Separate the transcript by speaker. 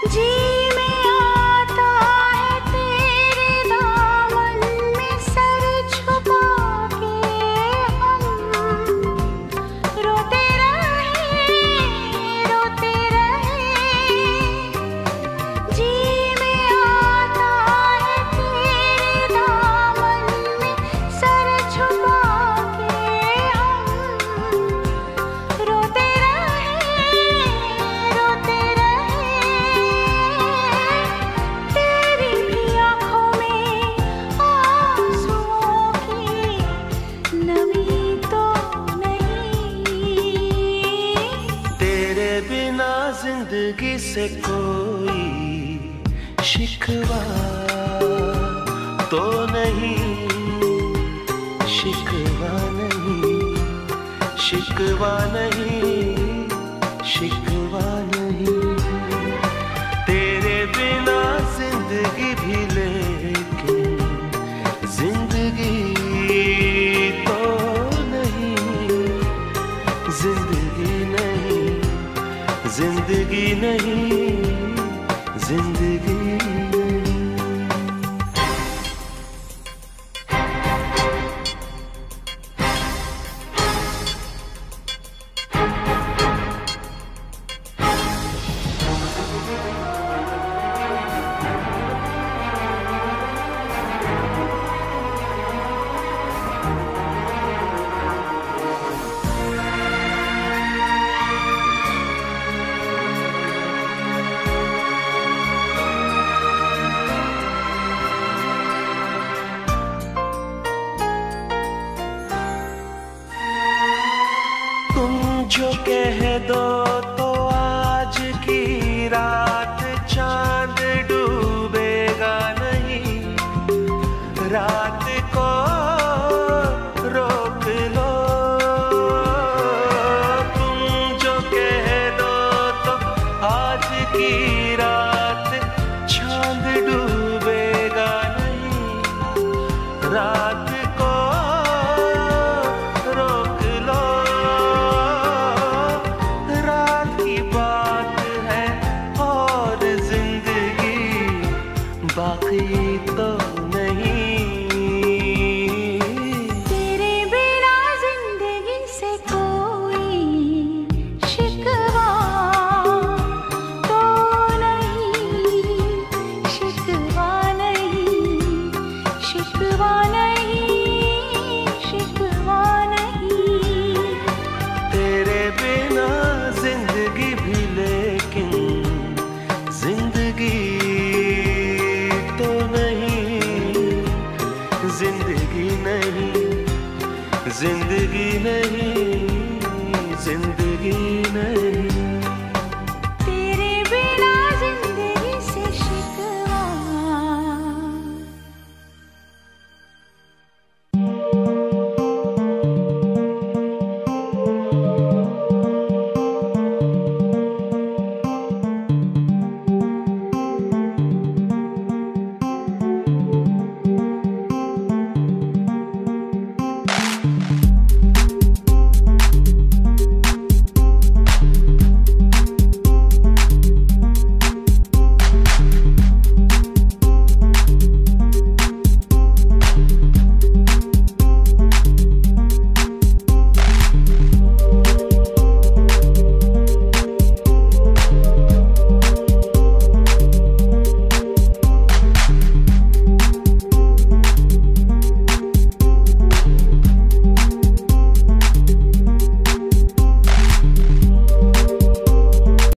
Speaker 1: जी में आता है तेरे दामन में सर छुपा के हम रोते रहे जी में आता है तेरे दामन में सर छुपा के हम रोते रहे तेरी भी आँखों में आंसुओं की नमी तो नहीं।
Speaker 2: तेरे बिना जिंदगी से कोई शिकवा तो नहीं, शिकवा नहीं, शिकवा नहीं, शिकवा नहीं। तेरे बिना जिंदगी भी लेकिन जिंदगी तो नहीं, जिंदगी नहीं, जिंदगी नहीं, जिंदगी नहीं। तुम जो कह दो तो आज की रात चांद डूबेगा नहीं, रात को रोक लो। तुम जो कह दो तो आज की रात चांद डूबेगा नहीं, रात को रोक लो। रात की बात है और जिंदगी बाकी तो नहीं।
Speaker 1: तेरे बिना जिंदगी से कोई शिकवा तो नहीं, शिकवा नहीं, शिकवा नहीं, शिकवा नहीं।
Speaker 2: तेरे बिना जिंदगी भी लेकिन जिंदगी तो नहीं, जिंदगी नहीं, जिंदगी नहीं।